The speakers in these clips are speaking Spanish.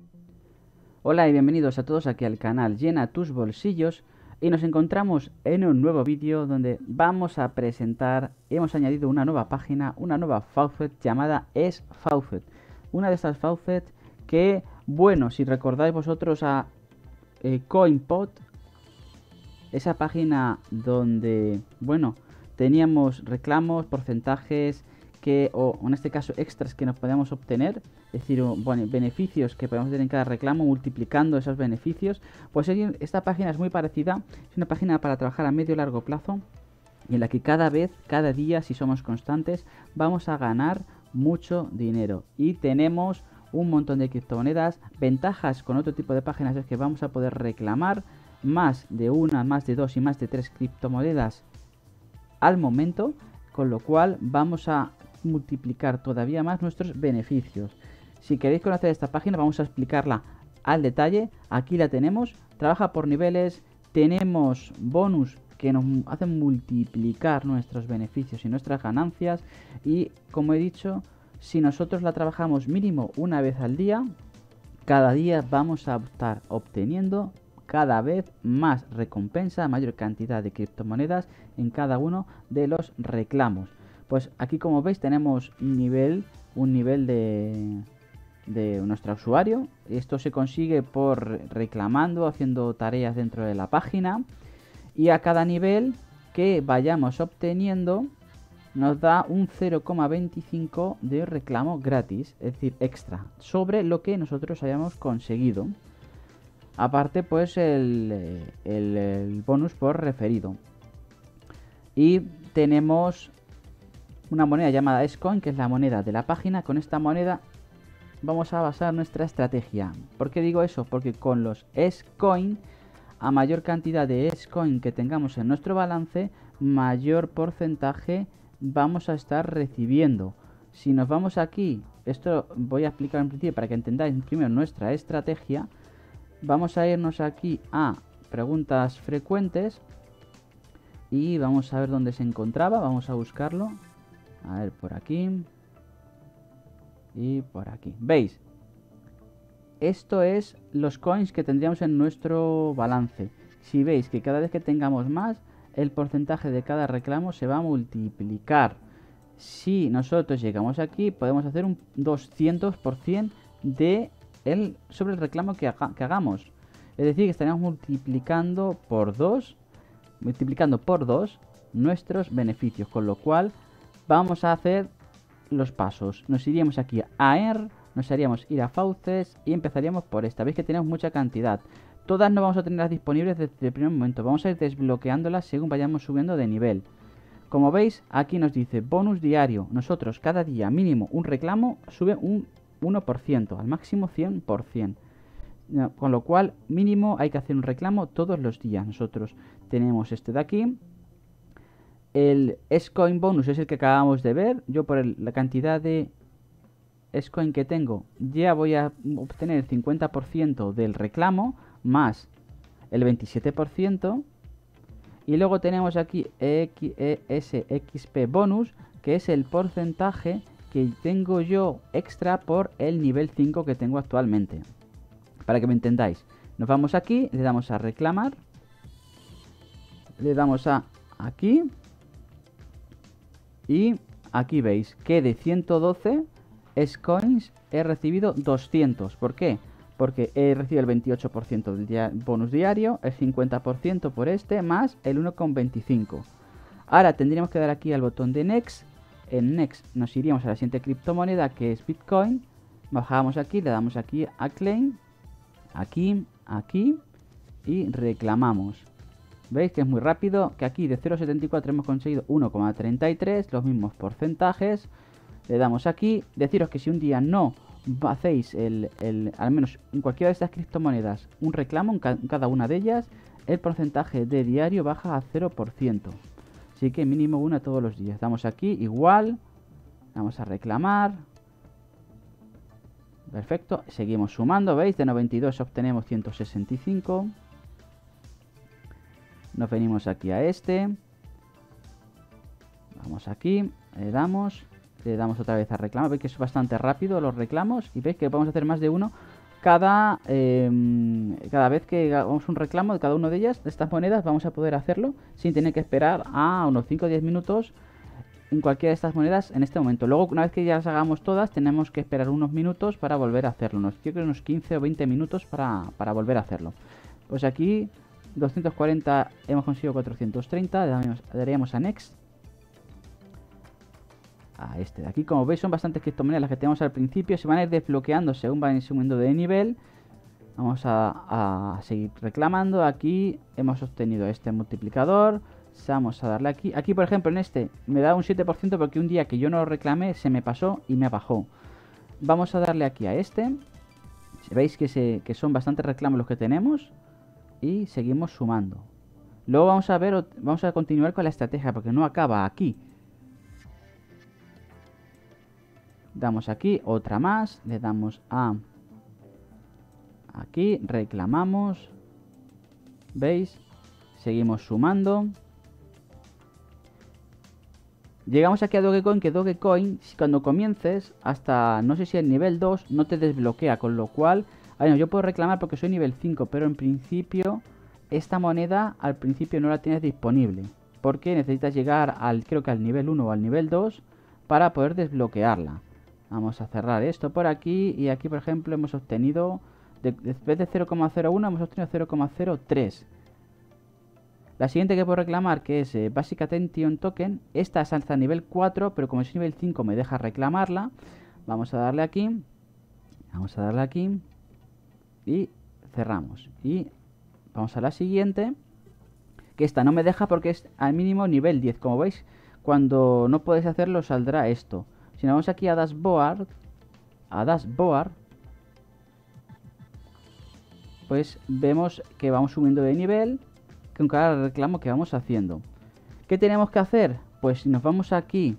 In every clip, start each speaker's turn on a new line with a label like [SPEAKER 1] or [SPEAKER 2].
[SPEAKER 1] Hola y bienvenidos a todos aquí al canal Llena tus bolsillos y nos encontramos en un nuevo vídeo donde vamos a presentar, hemos añadido una nueva página, una nueva faucet llamada S-Faucet. Una de estas faucets que, bueno, si recordáis vosotros a CoinPot, esa página donde, bueno, teníamos reclamos, porcentajes o en este caso extras que nos podíamos obtener, es decir, bueno, beneficios que podemos tener en cada reclamo multiplicando esos beneficios. Pues esta página es muy parecida, es una página para trabajar a medio y largo plazo y en la que cada vez, cada día, si somos constantes, vamos a ganar mucho dinero y tenemos un montón de criptomonedas. Ventajas con otro tipo de páginas es que vamos a poder reclamar más de una, más de dos y más de tres criptomonedas al momento, con lo cual vamos a multiplicar todavía más nuestros beneficios. Si queréis conocer esta página, vamos a explicarla al detalle. Aquí la tenemos, trabaja por niveles, tenemos bonus que nos hacen multiplicar nuestros beneficios y nuestras ganancias, y como he dicho, si nosotros la trabajamos mínimo una vez al día, cada día vamos a estar obteniendo cada vez más recompensa, mayor cantidad de criptomonedas en cada uno de los reclamos. Pues aquí, como veis, tenemos un nivel de nuestro usuario. Esto se consigue por reclamando, haciendo tareas dentro de la página, y a cada nivel que vayamos obteniendo nos da un 0,25 de reclamo gratis, es decir, extra, sobre lo que nosotros hayamos conseguido. Aparte, pues el bonus por referido. Y tenemos una moneda llamada S-Coin, que es la moneda de la página. Con esta moneda vamos a basar nuestra estrategia. ¿Por qué digo eso? Porque con los S-Coin, a mayor cantidad de S-Coin que tengamos en nuestro balance, mayor porcentaje vamos a estar recibiendo. Si nos vamos aquí, esto voy a explicar en principio para que entendáis primero nuestra estrategia. Vamos a irnos aquí a preguntas frecuentes y vamos a ver dónde se encontraba. Vamos a buscarlo. A ver, por aquí y por aquí. ¿Veis? Esto es los coins que tendríamos en nuestro balance. Si veis que cada vez que tengamos más, el porcentaje de cada reclamo se va a multiplicar. Si nosotros llegamos aquí, podemos hacer un 200% sobre el reclamo que hagamos. Es decir, que estaríamos multiplicando por 2 nuestros beneficios. Con lo cual, vamos a hacer los pasos. Nos iríamos aquí a ERN, nos haríamos ir a Faucets y empezaríamos por esta. Veis que tenemos mucha cantidad. Todas no vamos a tenerlas disponibles desde el primer momento. Vamos a ir desbloqueándolas según vayamos subiendo de nivel. Como veis, aquí nos dice bonus diario. Nosotros cada día mínimo un reclamo sube un 1%, al máximo 100%. Con lo cual mínimo hay que hacer un reclamo todos los días. Nosotros tenemos este de aquí. El S-Coin bonus es el que acabamos de ver. Yo por la cantidad de S-Coin que tengo ya voy a obtener el 50% del reclamo más el 27%. Y luego tenemos aquí SXP bonus, que es el porcentaje que tengo yo extra por el nivel 5 que tengo actualmente. Para que me entendáis, nos vamos aquí, le damos a reclamar, le damos a aquí, y aquí veis que de 112 S-Coins he recibido 200. ¿Por qué? Porque he recibido el 28% del bonus diario, el 50% por este, más el 1,25. Ahora tendríamos que dar aquí al botón de Next. En Next nos iríamos a la siguiente criptomoneda, que es Bitcoin. Bajamos aquí, le damos aquí a Claim, aquí, aquí, y reclamamos. Veis que es muy rápido, que aquí de 0,74 hemos conseguido 1,33, los mismos porcentajes. Le damos aquí. Deciros que si un día no hacéis al menos en cualquiera de estas criptomonedas un reclamo en cada una de ellas, el porcentaje de diario baja a 0%. Así que mínimo una todos los días. Damos aquí igual, vamos a reclamar. Perfecto, seguimos sumando, veis, de 92 obtenemos 165. Nos venimos aquí a este. Vamos aquí, le damos otra vez a reclamar. Veis que es bastante rápido los reclamos y veis que podemos hacer más de uno cada vez que hagamos un reclamo de cada una de ellas, de estas monedas, vamos a poder hacerlo sin tener que esperar a unos 5 o 10 minutos en cualquiera de estas monedas en este momento. Luego, una vez que ya las hagamos todas, tenemos que esperar unos minutos para volver a hacerlo. Creo que unos 15 o 20 minutos para volver a hacerlo. Pues aquí 240 hemos conseguido 430, le daríamos a Next. A este de aquí, como veis, son bastantes criptomonedas las que tenemos al principio. Se van a ir desbloqueando según van subiendo de nivel. Vamos a seguir reclamando. Aquí hemos obtenido este multiplicador. Vamos a darle aquí. Aquí, por ejemplo, en este me da un 7% porque un día que yo no lo reclamé se me pasó y me bajó. Vamos a darle aquí a este. Veis que son bastantes reclamos los que tenemos. Y seguimos sumando. Luego vamos a continuar con la estrategia porque no acaba aquí. Damos aquí otra más. Le damos a aquí. Reclamamos. ¿Veis? Seguimos sumando. Llegamos aquí a Dogecoin, que Dogecoin, cuando comiences, hasta no sé si el nivel 2, no te desbloquea, con lo cual, yo puedo reclamar porque soy nivel 5, pero en principio, esta moneda al principio no la tienes disponible, porque necesitas llegar creo que al nivel 1 o al nivel 2 para poder desbloquearla. Vamos a cerrar esto por aquí, y aquí, por ejemplo, hemos obtenido, después de 0,01, hemos obtenido 0,03. La siguiente que puedo reclamar, que es Basic Attention Token, esta es hasta nivel 4, pero como es nivel 5 me deja reclamarla. Vamos a darle aquí. Vamos a darle aquí. Y cerramos. Y vamos a la siguiente, que esta no me deja porque es al mínimo nivel 10. Como veis, cuando no podéis hacerlo saldrá esto. Si nos vamos aquí a Dashboard, pues vemos que vamos subiendo de nivel con cada reclamo que vamos haciendo. ¿Qué tenemos que hacer? Pues si nos vamos aquí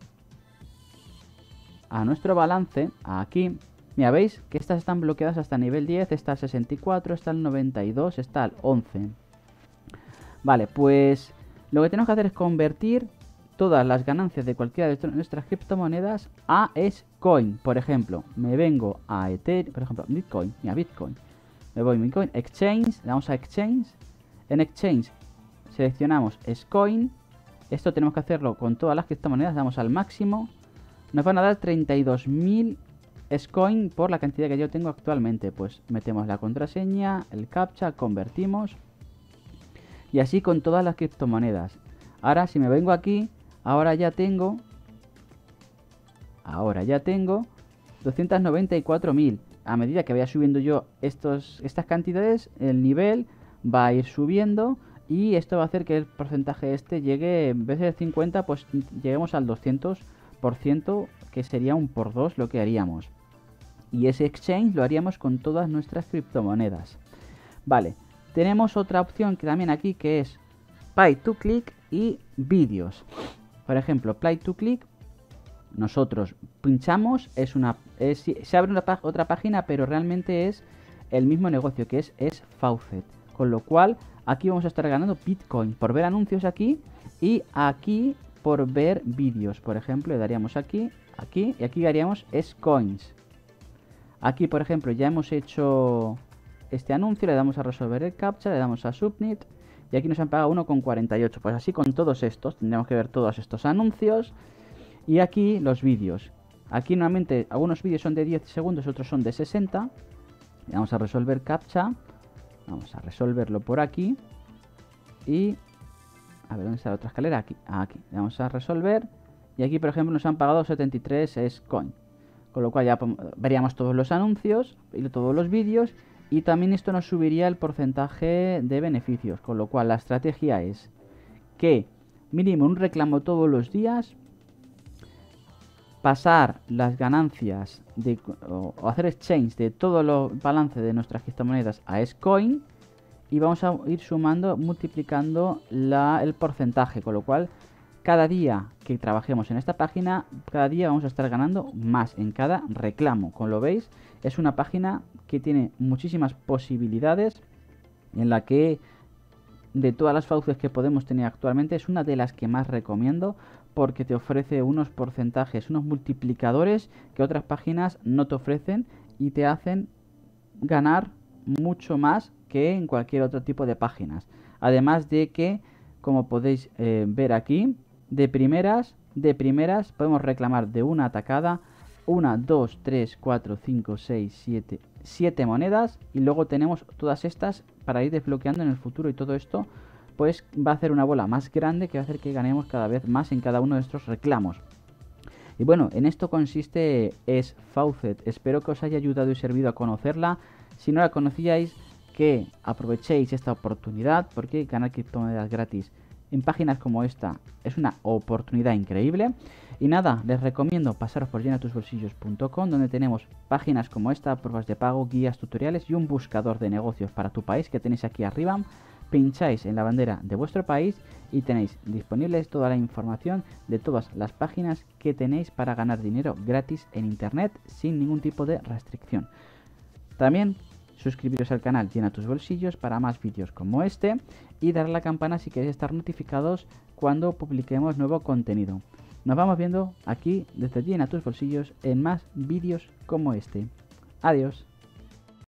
[SPEAKER 1] a nuestro balance, aquí, mira, veis que estas están bloqueadas hasta nivel 10, está al 64, está al 92, está al 11. Vale, pues lo que tenemos que hacer es convertir todas las ganancias de cualquiera de nuestras criptomonedas a Scoin. Por ejemplo, me vengo a Ethereum, por ejemplo, Bitcoin, mira, Bitcoin. Me voy a Bitcoin, Exchange, le damos a Exchange. En Exchange seleccionamos Scoin. Esto tenemos que hacerlo con todas las criptomonedas. Damos al máximo. Nos van a dar 32.000 Scoin por la cantidad que yo tengo actualmente. Pues metemos la contraseña, el captcha, convertimos. Y así con todas las criptomonedas. Ahora si me vengo aquí, ahora ya tengo 294.000. A medida que vaya subiendo yo estas cantidades, el nivel va a ir subiendo y esto va a hacer que el porcentaje llegue, en vez de 50, pues lleguemos al 200%, que sería un por 2 lo que haríamos. Y ese exchange lo haríamos con todas nuestras criptomonedas. Vale, tenemos otra opción que también aquí, que es Pay to Click y vídeos. Por ejemplo, Pay to Click, nosotros pinchamos, se abre otra página, pero realmente es el mismo negocio, que es Faucet. Con lo cual, aquí vamos a estar ganando Bitcoin por ver anuncios aquí y aquí por ver vídeos. Por ejemplo, le daríamos aquí y aquí haríamos Scoins. Aquí, por ejemplo, ya hemos hecho este anuncio, le damos a resolver el captcha, le damos a Submit y aquí nos han pagado 1,48. Pues así con todos estos, tendríamos que ver todos estos anuncios y aquí los vídeos. Aquí normalmente algunos vídeos son de 10 segundos, otros son de 60. Le vamos a resolver captcha. Vamos a resolverlo por aquí. Y a ver, ¿dónde está la otra escalera? Aquí, aquí. Le vamos a resolver. Y aquí, por ejemplo, nos han pagado 73 Scoin. Con lo cual ya veríamos todos los anuncios y todos los vídeos. Y también esto nos subiría el porcentaje de beneficios. Con lo cual la estrategia es que mínimo un reclamo todos los días. Pasar las ganancias o hacer exchange de todo el balance de nuestras criptomonedas a Scoin y vamos a ir sumando, multiplicando el porcentaje, con lo cual cada día que trabajemos en esta página, cada día vamos a estar ganando más en cada reclamo. Como lo veis, es una página que tiene muchísimas posibilidades, en la que de todas las fauces que podemos tener actualmente es una de las que más recomiendo, porque te ofrece unos porcentajes, unos multiplicadores que otras páginas no te ofrecen y te hacen ganar mucho más que en cualquier otro tipo de páginas. Además de que, como podéis ver aquí, de primeras podemos reclamar de una atacada 1, 2, 3, 4, 5, 6, 7 monedas, y luego tenemos todas estas para ir desbloqueando en el futuro, y todo esto pues va a hacer una bola más grande que va a hacer que ganemos cada vez más en cada uno de estos reclamos. Y bueno, en esto consiste SFaucet. Espero que os haya ayudado y servido a conocerla. Si no la conocíais, que aprovechéis esta oportunidad, porque ganar criptomonedas gratis en páginas como esta es una oportunidad increíble. Y nada, les recomiendo pasaros por llenatusbolsillos.com, donde tenemos páginas como esta, pruebas de pago, guías, tutoriales y un buscador de negocios para tu país que tenéis aquí arriba. Pincháis en la bandera de vuestro país y tenéis disponibles toda la información de todas las páginas que tenéis para ganar dinero gratis en internet sin ningún tipo de restricción. También suscribiros al canal Llena tus bolsillos para más vídeos como este, y darle a la campana si queréis estar notificados cuando publiquemos nuevo contenido. Nos vamos viendo aquí desde Llena tus bolsillos en más vídeos como este. Adiós.